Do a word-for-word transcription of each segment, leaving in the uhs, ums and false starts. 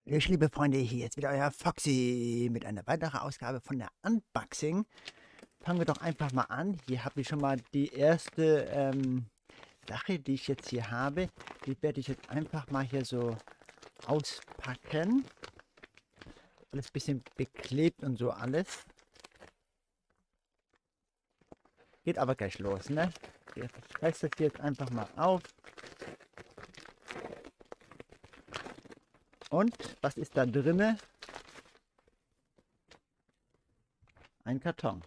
Ich, liebe Freunde, hier ist wieder euer Foxy mit einer weiteren Ausgabe von der Unboxing. Fangen wir doch einfach mal an. Hier habe ich schon mal die erste ähm, Sache, die ich jetzt hier habe. Die werde ich jetzt einfach mal hier so auspacken. Alles ein bisschen beklebt und so alles. Geht aber gleich los, ne? Ich reiße das jetzt einfach mal auf. Und was ist da drinne? Ein Karton.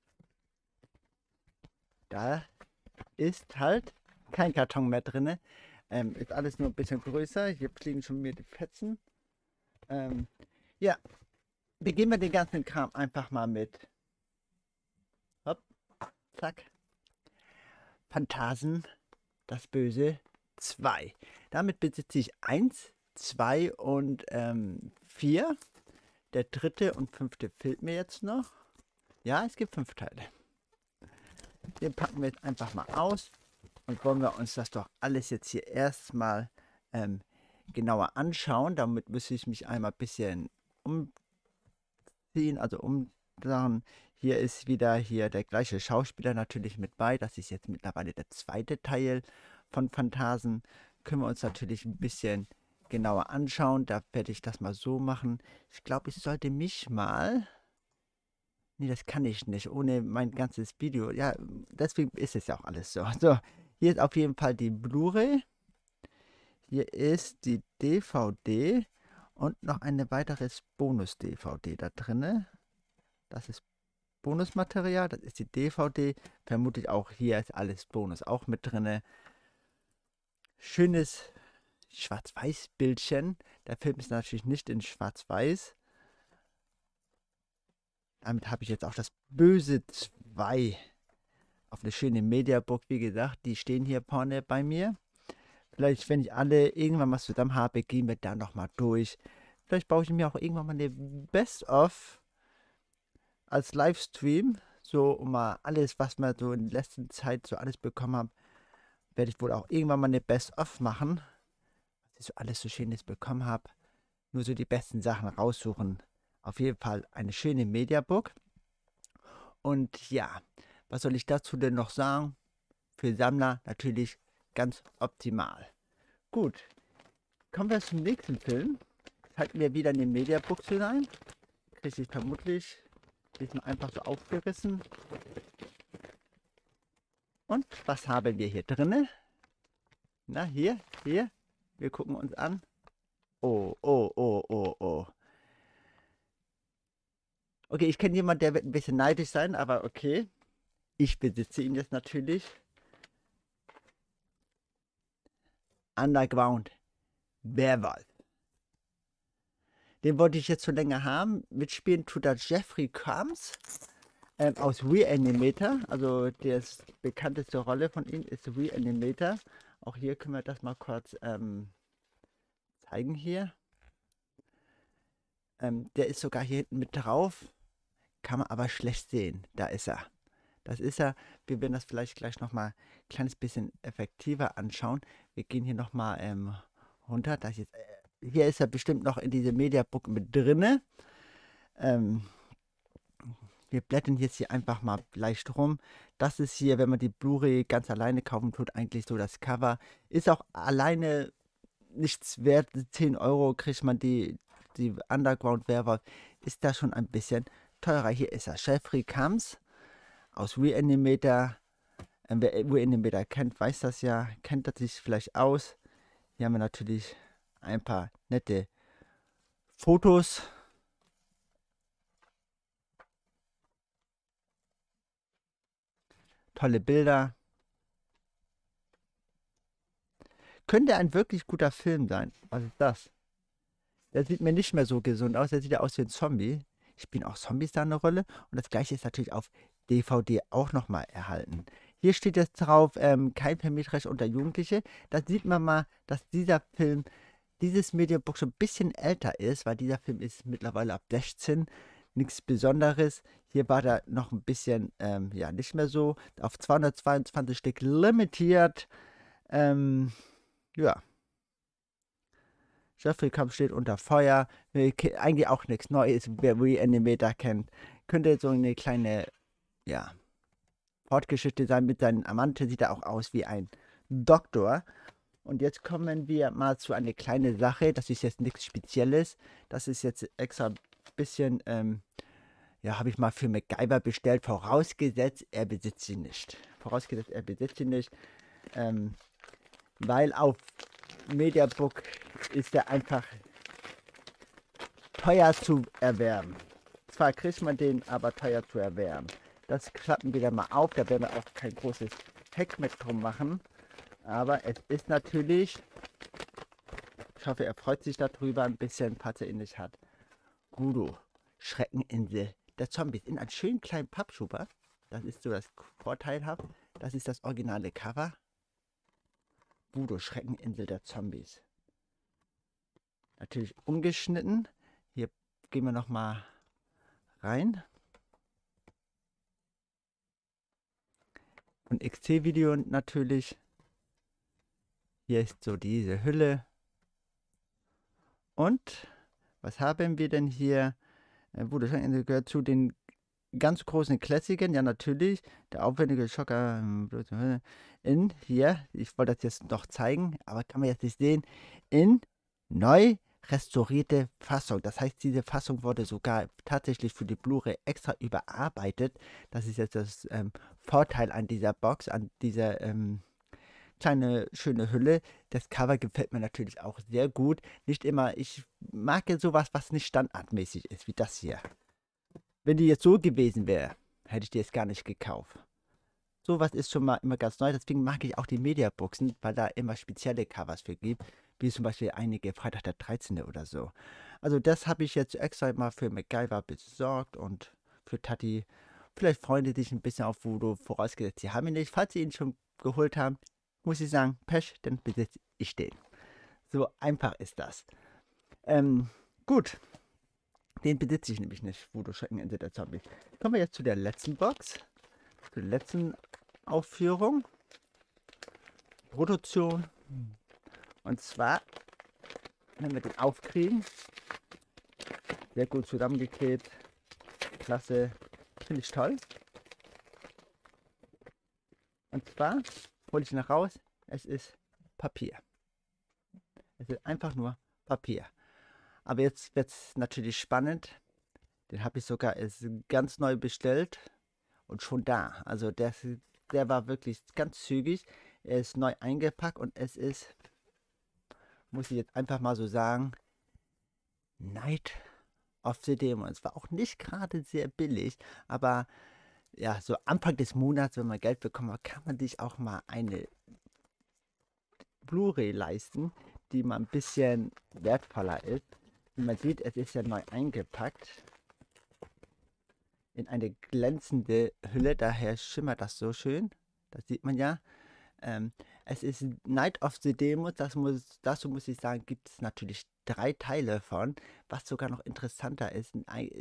Da ist halt kein Karton mehr drin. Ähm, ist alles nur ein bisschen größer. Hier fliegen schon mir die Fetzen. Ähm, ja, beginnen wir den ganzen Kram einfach mal mit. Hopp, zack. Phantasen, das Böse zwei. Damit besitze ich eins, zwei und ähm, vier. Der dritte und fünfte fehlt mir jetzt noch. Ja, es gibt fünf Teile. Den packen wir jetzt einfach mal aus. Und wollen wir uns das doch alles jetzt hier erstmal ähm, genauer anschauen. Damit müsste ich mich einmal ein bisschen umziehen, also umsagen. Hier ist wieder hier der gleiche Schauspieler natürlich mit bei. Das ist jetzt mittlerweile der zweite Teil von Phantasen. Können wir uns natürlich ein bisschen genauer anschauen. Da werde ich das mal so machen. Ich glaube, ich sollte mich mal... Nee, das kann ich nicht, ohne mein ganzes Video. Ja, deswegen ist es ja auch alles so. So, hier ist auf jeden Fall die Blu-ray. Hier ist die D V D und noch eine weiteres Bonus-D V D da drin. Das ist Bonusmaterial, das ist die D V D. Vermutlich auch hier ist alles Bonus auch mit drin. Schönes Schwarz-Weiß-Bildchen. Der Film ist natürlich nicht in Schwarz-Weiß. Damit habe ich jetzt auch das Böse zwei auf eine schöne Mediabook, wie gesagt. Die stehen hier vorne bei mir. Vielleicht, wenn ich alle irgendwann mal zusammen habe, gehen wir da nochmal durch. Vielleicht baue ich mir auch irgendwann mal eine Best-of als Livestream. So, um mal alles, was wir so in der letzten Zeit so alles bekommen haben, werde ich wohl auch irgendwann mal eine Best-of machen. Was ich so alles so Schönes bekommen habe. Nur so die besten Sachen raussuchen. Auf jeden Fall eine schöne Mediabook. Und ja, was soll ich dazu denn noch sagen? Für Sammler natürlich ganz optimal. Gut, kommen wir zum nächsten Film. Halten wir wieder eine Mediabook hinein. Kriege ich vermutlich diesmal einfach so aufgerissen. Und was haben wir hier drinne? Na, hier, hier. Wir gucken uns an. Oh, oh, oh, oh, oh. Okay, ich kenne jemanden, der wird ein bisschen neidisch sein, aber okay. Ich besitze ihn jetzt natürlich. Underground Werwolf. Den wollte ich jetzt schon länger haben. Mitspielen tut da Jeffrey Combs ähm, aus Reanimator. Also die bekannteste Rolle von ihm ist Reanimator. Auch hier können wir das mal kurz ähm, zeigen hier. Ähm, der ist sogar hier hinten mit drauf. Kann man aber schlecht sehen. Da ist er. Das ist er. Wir werden das vielleicht gleich nochmal ein kleines bisschen effektiver anschauen. Wir gehen hier nochmal ähm, runter. Das jetzt, äh, hier ist er bestimmt noch in diese Mediabook mit drinne. Ähm, wir blättern jetzt hier einfach mal leicht rum. Das ist hier, wenn man die Blu-ray ganz alleine kaufen tut, eigentlich so das Cover. Ist auch alleine nichts wert. zehn Euro kriegt man die, die Underground Werwolf. Ist da schon ein bisschen teurer. Hier ist er. Jeffrey Combs aus Reanimator. Ähm, wer Reanimator kennt, weiß das ja. Kennt das sich vielleicht aus. Hier haben wir natürlich ein paar nette Fotos. Tolle Bilder. Könnte ein wirklich guter Film sein. Was ist das? Der sieht mir nicht mehr so gesund aus. Der sieht ja aus wie ein Zombie. Spielen auch Zombies da eine Rolle. Und das gleiche ist natürlich auf D V D auch nochmal erhalten. Hier steht jetzt drauf, ähm, kein Vermietrecht unter Jugendliche. Da sieht man mal, dass dieser Film, dieses Mediabook schon ein bisschen älter ist, weil dieser Film ist mittlerweile ab sechzehn. Nichts Besonderes. Hier war der noch ein bisschen, ähm, ja, nicht mehr so. Auf zweihundertzweiundzwanzig Stück limitiert. Ähm, ja. Jeffrey Kampf steht unter Feuer. Eigentlich auch nichts Neues, wer Reanimator kennt. Könnte so eine kleine, ja, Fortgeschichte sein mit seinen Amanten. Sieht er auch aus wie ein Doktor. Und jetzt kommen wir mal zu einer kleinen Sache. Das ist jetzt nichts Spezielles. Das ist jetzt extra ein bisschen, ähm, ja, habe ich mal für MacGyver bestellt. Vorausgesetzt, er besitzt sie nicht. Vorausgesetzt, er besitzt sie nicht. Ähm, weil auf Mediabook ist er einfach teuer zu erwerben. Zwar kriegt man den, aber teuer zu erwerben. Das klappen wir dann mal auf. Da werden wir auch kein großes Heck mit drum machen. Aber es ist natürlich, ich hoffe, er freut sich darüber, ein bisschen, falls er ihn nicht hat. Voodoo, Schreckeninsel der Zombies in einem schönen kleinen Pappschuber. Das ist so das Vorteilhaft. Das ist das originale Cover. Voodoo, Schreckeninsel der Zombies. Natürlich ungeschnitten. Hier gehen wir nochmal rein. Und X T-Video natürlich. Hier ist so diese Hülle. Und was haben wir denn hier? Voodoo, Schreckeninsel gehört zu den ganz großen Klassikern, ja natürlich, der aufwendige Schocker in hier, ich wollte das jetzt noch zeigen, aber kann man jetzt nicht sehen, in neu restaurierte Fassung. Das heißt, diese Fassung wurde sogar tatsächlich für die Blu-ray extra überarbeitet. Das ist jetzt das ähm, Vorteil an dieser Box, an dieser ähm, kleine schöne Hülle. Das Cover gefällt mir natürlich auch sehr gut. Nicht immer, ich mag ja sowas, was nicht standardmäßig ist, wie das hier. Wenn die jetzt so gewesen wäre, hätte ich die jetzt gar nicht gekauft. Sowas ist schon mal immer ganz neu. Deswegen mag ich auch die Mediaboxen, weil da immer spezielle Covers für gibt. Wie zum Beispiel einige Freitag der dreizehnte oder so. Also das habe ich jetzt extra mal für MacGyver besorgt und für Tati. Vielleicht freuen die sich ein bisschen auf Voodoo. Vorausgesetzt, sie haben ihn nicht. Falls sie ihn schon geholt haben, muss ich sagen, Pech, dann besitze ich den. So einfach ist das. Ähm, gut. Den besitze ich nämlich nicht, Voodoo, Schreckeninsel der Zombies. Kommen wir jetzt zu der letzten Box. Zur letzten Aufführung. Produktion. Und zwar, wenn wir den aufkriegen, sehr gut zusammengeklebt. Klasse. Finde ich toll. Und zwar hole ich ihn raus. Es ist Papier. Es ist einfach nur Papier. Aber jetzt wird es natürlich spannend. Den habe ich sogar ist ganz neu bestellt und schon da. Also der, der war wirklich ganz zügig. Er ist neu eingepackt und es ist, muss ich jetzt einfach mal so sagen, Night of the Demons. War auch nicht gerade sehr billig, aber ja, so Anfang des Monats, wenn man Geld bekommt, kann man sich auch mal eine Blu-ray leisten, die mal ein bisschen wertvoller ist. Wie man sieht, es ist ja neu eingepackt in eine glänzende Hülle, daher schimmert das so schön. Das sieht man ja. Ähm, es ist Night of the Demons, das muss, dazu muss ich sagen, gibt es natürlich drei Teile von, was sogar noch interessanter ist.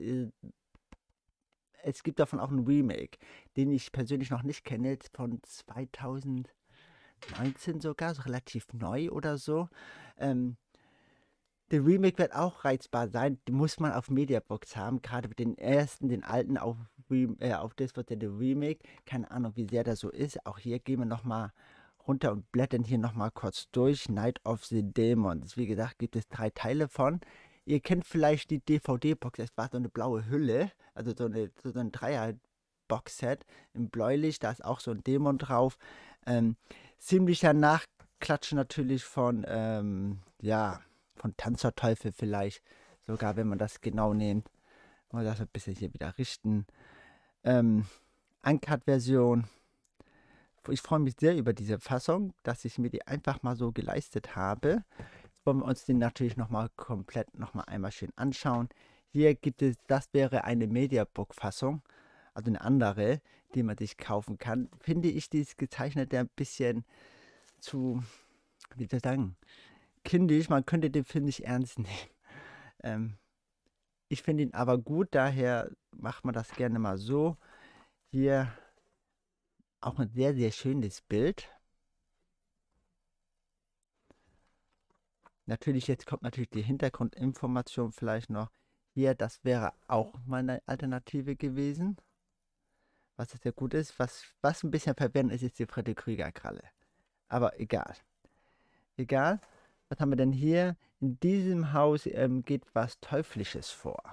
Es gibt davon auch ein Remake, den ich persönlich noch nicht kenne, von zweitausendneunzehn sogar, so relativ neu oder so. Ähm, Der Remake wird auch reizbar sein, die muss man auf Mediabox haben, gerade mit den ersten, den alten auf, äh, auf das wird der Remake, keine Ahnung wie sehr das so ist, auch hier gehen wir nochmal runter und blättern hier nochmal kurz durch, Night of the Demons, wie gesagt gibt es drei Teile von, ihr kennt vielleicht die D V D-Box, es war so eine blaue Hülle, also so, eine, so ein Dreier-Box-Set im Bläulich, da ist auch so ein Dämon drauf, ähm, ziemlicher Nachklatsch natürlich von, ähm, ja, von Tanzerteufel vielleicht, sogar wenn man das genau nimmt. Mal das ein bisschen hier wieder richten. Ähm, Uncut-Version. Ich freue mich sehr über diese Fassung, dass ich mir die einfach mal so geleistet habe. Jetzt wollen wir uns den natürlich nochmal komplett nochmal einmal schön anschauen. Hier gibt es, das wäre eine Mediabook-Fassung, also eine andere, die man sich kaufen kann. Finde ich dieses Gezeichnete ein bisschen zu, wie soll ich sagen, kindisch, man könnte den Film nicht ernst nehmen. Ähm, ich finde ihn aber gut, daher macht man das gerne mal so. Hier auch ein sehr, sehr schönes Bild. Natürlich, jetzt kommt natürlich die Hintergrundinformation vielleicht noch hier. Das wäre auch meine Alternative gewesen. Was sehr gut ist. Was, was ein bisschen verwirrend ist, ist die Freddy Krüger-Kralle. Aber egal. Egal. Was haben wir denn hier? In diesem Haus ähm, geht was Teuflisches vor.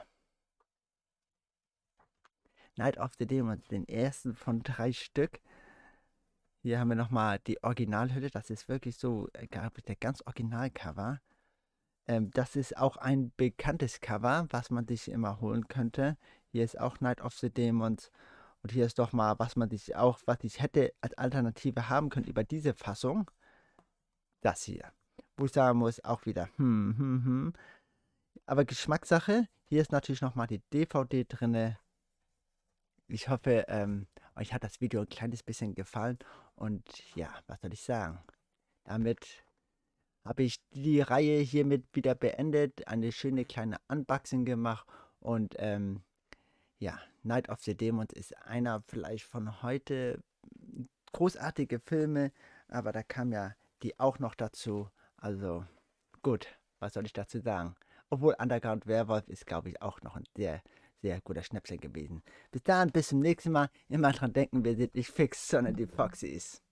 Night of the Demons, den ersten von drei Stück. Hier haben wir nochmal die Originalhülle. Das ist wirklich so, äh, der ganz Originalcover. Ähm, das ist auch ein bekanntes Cover, was man sich immer holen könnte. Hier ist auch Night of the Demons. Und hier ist doch mal, was man sich auch, was ich hätte als Alternative haben können über diese Fassung. Das hier. Wo ich sagen muss, auch wieder, hm, hm, hm. Aber Geschmackssache. Hier ist natürlich nochmal die D V D drin. Ich hoffe, ähm, euch hat das Video ein kleines bisschen gefallen. Und ja, was soll ich sagen? Damit habe ich die Reihe hiermit wieder beendet. Eine schöne kleine Unboxing gemacht. Und ähm, ja, Night of the Demons ist einer vielleicht von heute. Großartige Filme, aber da kam ja die auch noch dazu. Also gut, was soll ich dazu sagen? Obwohl Underground Werwolf ist, glaube ich, auch noch ein sehr, sehr guter Schnäpsel gewesen. Bis dahin, bis zum nächsten Mal. Immer dran denken, wir sind nicht fix, sondern die Foxys.